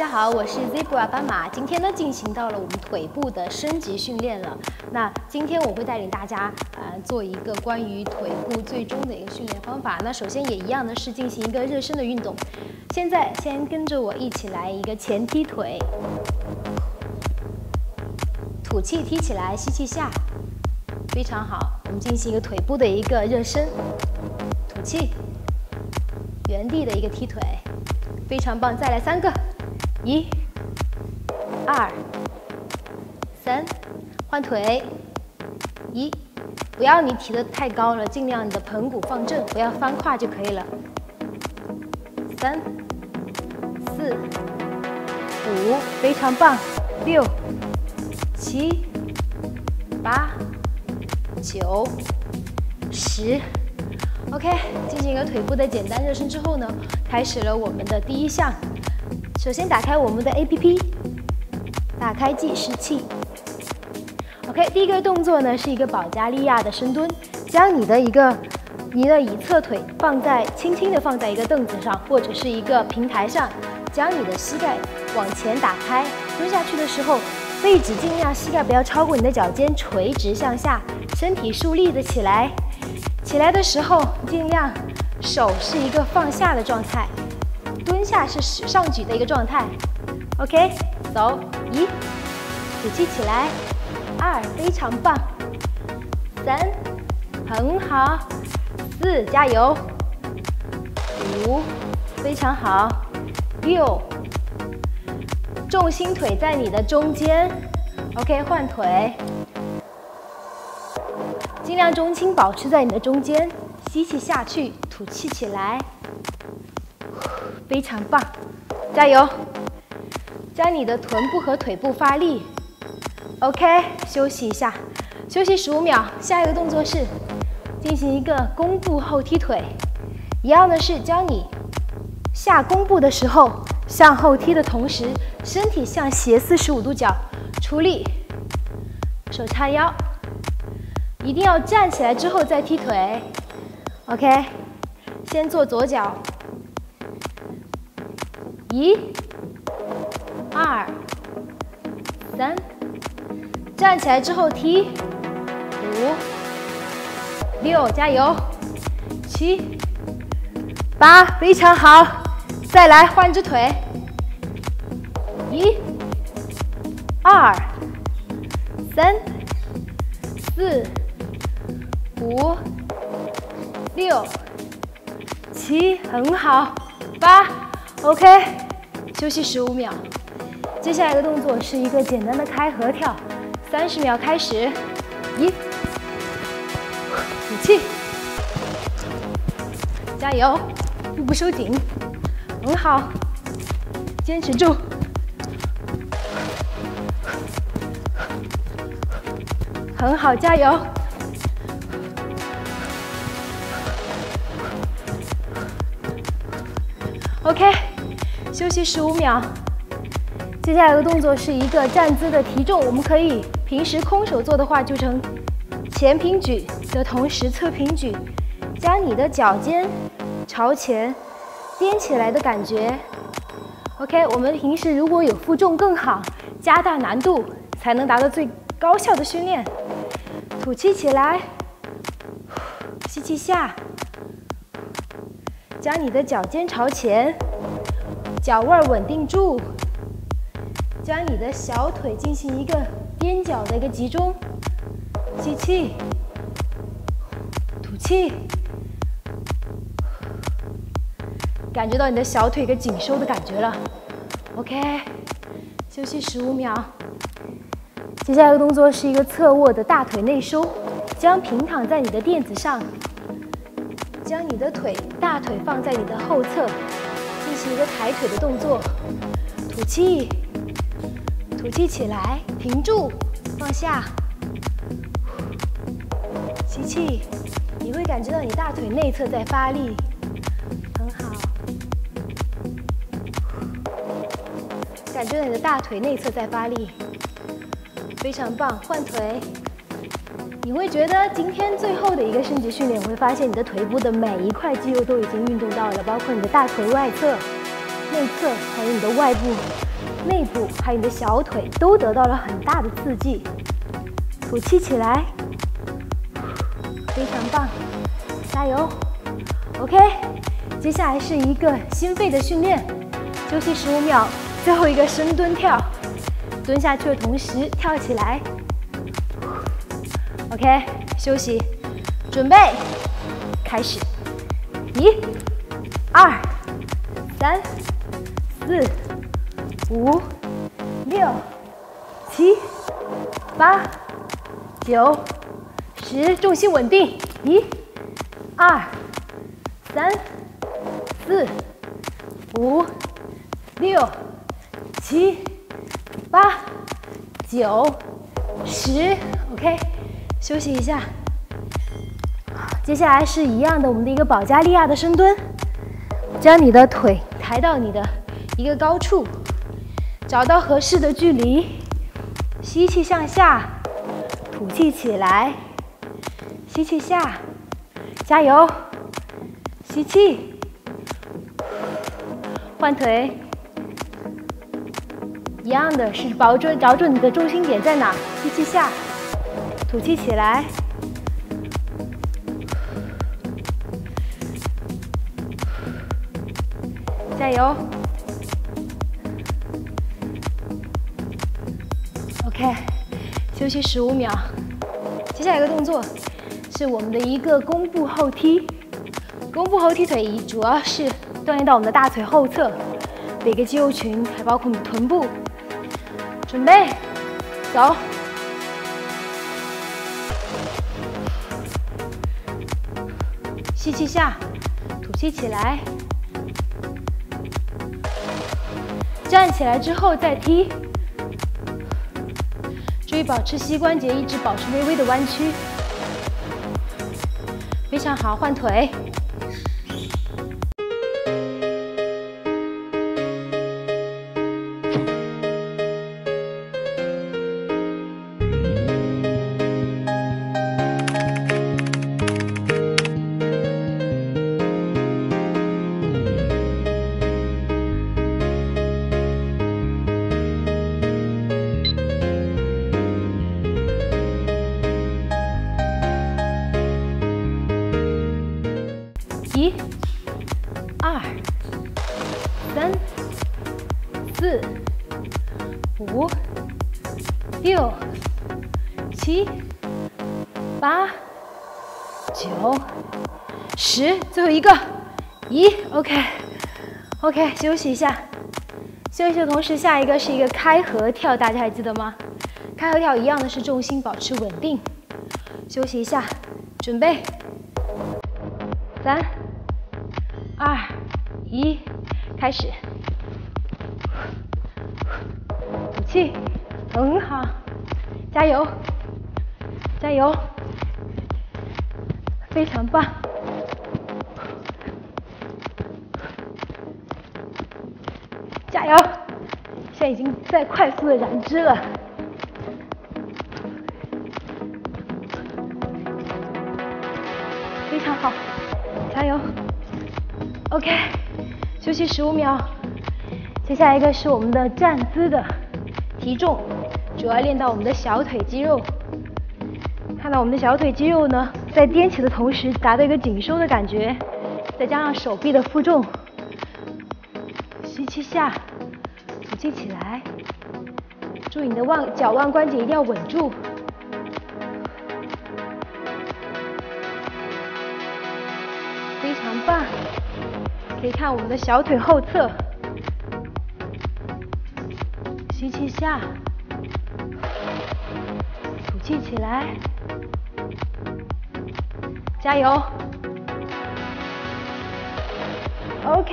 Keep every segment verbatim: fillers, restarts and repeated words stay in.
家好，我是 Zebra 斑马。今天呢，进行到了我们腿部的升级训练了。那今天我会带领大家呃做一个关于腿部最终的一个训练方法。那首先也一样的是进行一个热身的运动。现在先跟着我一起来一个前踢腿，吐气踢起来，吸气下，非常好。我们进行一个腿部的一个热身，吐气，原地的一个踢腿，非常棒。再来三个。一、二、三，换腿。一，不要你提得太高了，尽量你的盆骨放正，不要翻胯就可以了。三、四、五，非常棒。六、七、八、九、十。OK， 进行一个腿部的简单热身之后呢，开始了我们的第一项。首先打开我们的 A P P， 打开计时器。OK， 第一个动作呢是一个保加利亚的深蹲，将你的一个你的一侧腿放在轻轻的放在一个凳子上或者是一个平台上，将你的膝盖往前打开，蹲下去的时候，位置尽量膝盖不要超过你的脚尖，垂直向下，身体竖立的起来。起来的时候尽量手是一个放下的状态。蹲下是上举的一个状态 ，OK， 走，一，吐气起来，二，非常棒，三，很好，四，加油，五，非常好，六，重心腿在你的中间 ，OK， 换腿，尽量重心保持在你的中间，吸气下去，吐气起来。非常棒，加油！将你的臀部和腿部发力。OK， 休息一下，休息十五秒。下一个动作是进行一个弓步后踢腿，一样的是将你下弓步的时候向后踢的同时，身体向斜四十五度角出力，手叉腰，一定要站起来之后再踢腿。OK， 先做左脚。一、二、三，站起来之后踢，五、六，加油，七、八，非常好，再来换只腿，一、二、三、四、五、六、七，很好，八。OK， 休息十五秒。接下来一个动作是一个简单的开合跳，三十秒开始。一，吐气，加油，腹部收紧，很好，坚持住。很好，加油。OK， 休息十五秒。接下来的动作是一个站姿的提重，我们可以平时空手做的话，就成前平举的同时侧平举，将你的脚尖朝前踮起来的感觉。OK， 我们平时如果有负重更好，加大难度才能达到最高效的训练。吐气起来，吸气下。将你的脚尖朝前，脚腕稳定住，将你的小腿进行一个踮脚的一个集中，吸气，吐气，感觉到你的小腿一个紧收的感觉了。OK， 休息十五秒。接下来的动作是一个侧卧的大腿内收，将平躺在你的垫子上。将你的腿大腿放在你的后侧，进行一个抬腿的动作。吐气，吐气起来，停住，放下，吸气，你会感觉到你大腿内侧在发力，很好。感觉到你的大腿内侧在发力，非常棒。换腿。你会觉得今天最后的一个升级训练，你会发现你的腿部的每一块肌肉都已经运动到了，包括你的大腿外侧、内侧，还有你的外部内部还有你的小腿都得到了很大的刺激。吐气起来，非常棒，加油 ！OK， 接下来是一个心肺的训练，休息十五秒，最后一个深蹲跳，蹲下去的同时跳起来。OK， 休息，准备，开始，一、二、三、四、五、六、七、八、九、十，重心稳定，一、二、三、四、五、六、七、八、九、十 ，OK， 休息一下。接下来是一样的，我们的一个保加利亚的深蹲，将你的腿抬到你的一个高处，找到合适的距离，吸气向下，吐气起来，吸气下，加油，吸气，换腿，一样的是保准找准你的重心点在哪，吸气下，吐气起来。加油 ！OK， 休息十五秒。接下来一个动作是我们的一个弓步后踢。弓步后踢腿仪主要是锻炼到我们的大腿后侧每个肌肉群，还包括我们的臀部。准备，走。吸气下，吐气起来。站起来之后再踢，注意保持膝关节一直保持微微的弯曲，非常好，换腿。一、二、三、四、五、六、七、八、九、十，最后一个，一 ，OK，OK，、OK, OK, 休息一下。休息的同时，下一个是一个开合跳，大家还记得吗？开合跳一样的是重心保持稳定。休息一下，准备，三。二一，开始，吐气，很好，加油，加油，非常棒，加油！现在已经在快速的燃脂了，非常好，加油！ OK， 休息十五秒。接下来一个是我们的站姿的提重，主要练到我们的小腿肌肉。看到我们的小腿肌肉呢，在踮起的同时达到一个紧收的感觉，再加上手臂的负重，吸气下，吐气起来。注意你的腕脚腕关节一定要稳住。非常棒。 可以看我们的小腿后侧，吸气下，吐气起来，加油 ！OK，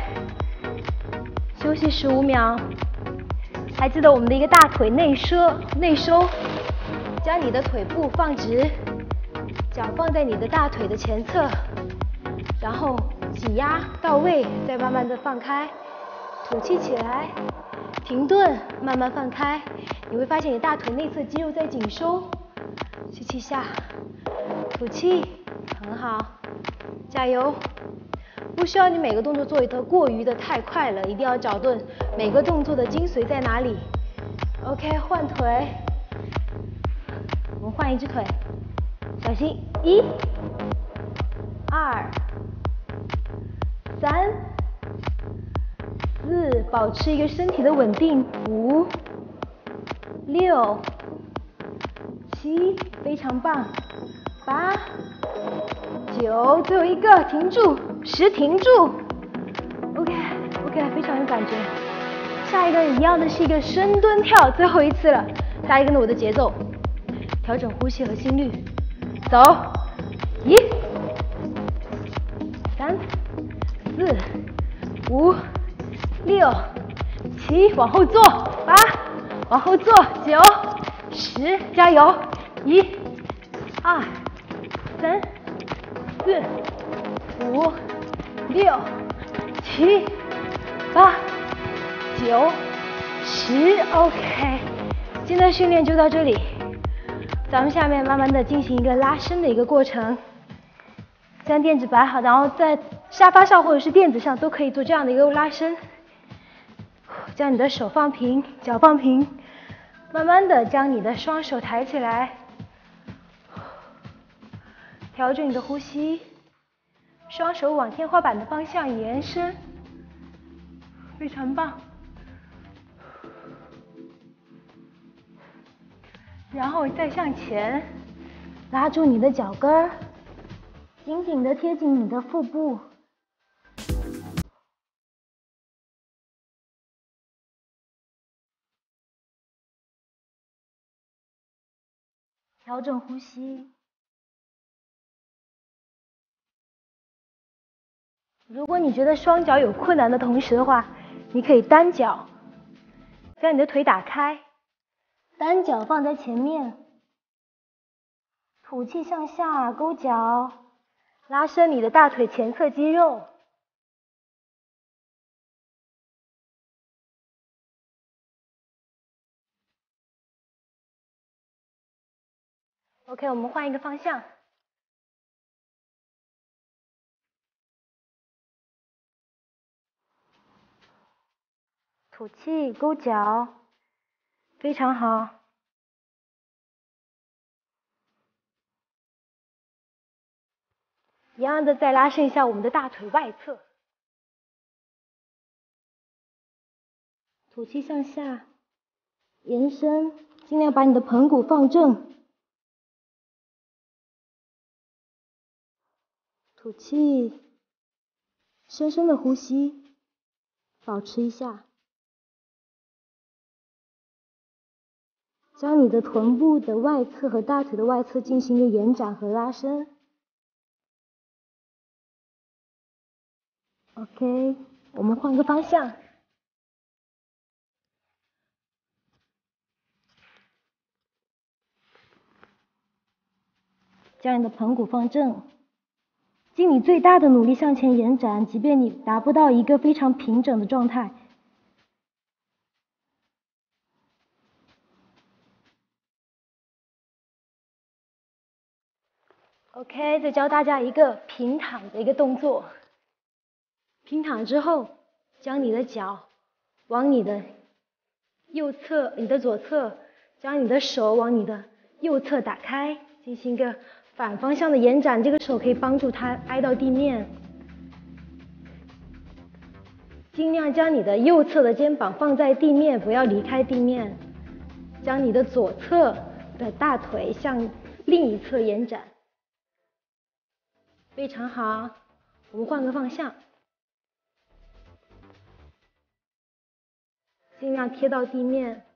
休息十五秒。还记得我们的一个大腿内收，内收，将你的腿部放直，脚放在你的大腿的前侧，然后。 挤压到位，再慢慢的放开，吐气起来，停顿，慢慢放开。你会发现你大腿内侧肌肉在紧收。吸气下，吐气，很好，加油。 不需要你每个动作做得过于的太快了，一定要找对每个动作的精髓在哪里。OK， 换腿，我们换一只腿，小心，一、二、三、四，保持一个身体的稳定，五、六、七，非常棒，八、九，最后一个，停住，十，停住。OK OK， 非常有感觉。下一个一样的是一个深蹲跳，最后一次了，大家跟着我的节奏，调整呼吸和心率，走，一、三、四、五、六、七，往后坐，八，往后坐，九、十，加油，一、二、三、四、五、六、七、八、九、十 ，OK， 今天的训练就到这里，咱们下面慢慢的进行一个拉伸的一个过程，将垫子摆好，然后在沙发上或者是垫子上都可以做这样的一个拉伸，将你的手放平，脚放平，慢慢的将你的双手抬起来，调整你的呼吸，双手往天花板的方向延伸，非常棒。然后再向前，拉住你的脚跟儿，紧紧的贴紧你的腹部。调整呼吸。如果你觉得双脚有困难的同时的话，你可以单脚，将你的腿打开，单脚放在前面，吐气向下勾脚，拉伸你的大腿前侧肌肉。OK， 我们换一个方向。吐气，勾脚，非常好。一样的，再拉伸一下我们的大腿外侧。吐气向下，延伸，尽量把你的盆骨放正。吐气，深深的呼吸，保持一下。将你的臀部的外侧和大腿的外侧进行一个延展和拉伸。OK， 我们换个方向。将你的盆骨放正，尽你最大的努力向前延展，即便你达不到一个非常平整的状态。OK， 再教大家一个平躺的一个动作。平躺之后，将你的脚往你的右侧，你的左侧，将你的手往你的右侧打开，进行一个反方向的延展。这个手可以帮助它挨到地面。尽量将你的右侧的肩膀放在地面，不要离开地面。将你的左侧的大腿向另一侧延展。非常好，我们换个方向，尽量贴到地面，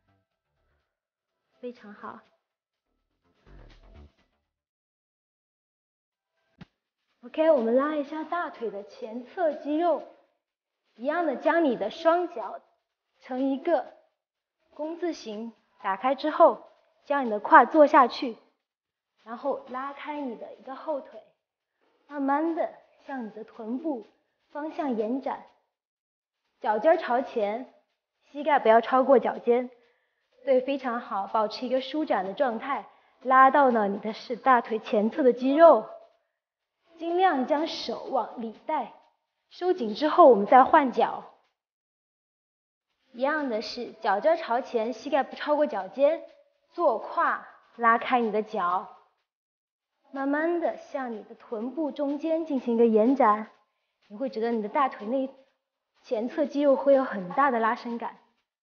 非常好。OK， 我们拉一下大腿的前侧肌肉，一样的将你的双脚成一个弓字形，打开之后，将你的胯坐下去，然后拉开你的一个后腿。慢慢的向你的臀部方向延展，脚尖朝前，膝盖不要超过脚尖，对，非常好，保持一个舒展的状态，拉到了你的是大腿前侧的肌肉，尽量将手往里带， 收紧之后，我们再换脚。一样的是，脚尖朝前，膝盖不超过脚尖，坐胯，拉开你的脚，慢慢的向你的臀部中间进行一个延展，你会觉得你的大腿内前侧肌肉会有很大的拉伸感。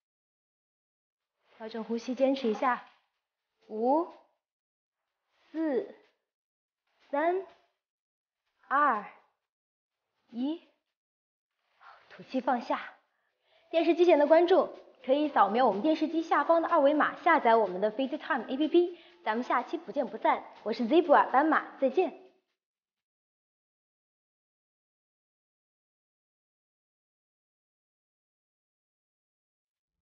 调整呼吸，坚持一下，五、四、三、二、一，吐气放下。电视机前的观众可以扫描我们电视机下方的二维码，下载我们的 FaceTime A P P。咱们下期不见不散。我是 Zebra 斑马，再见。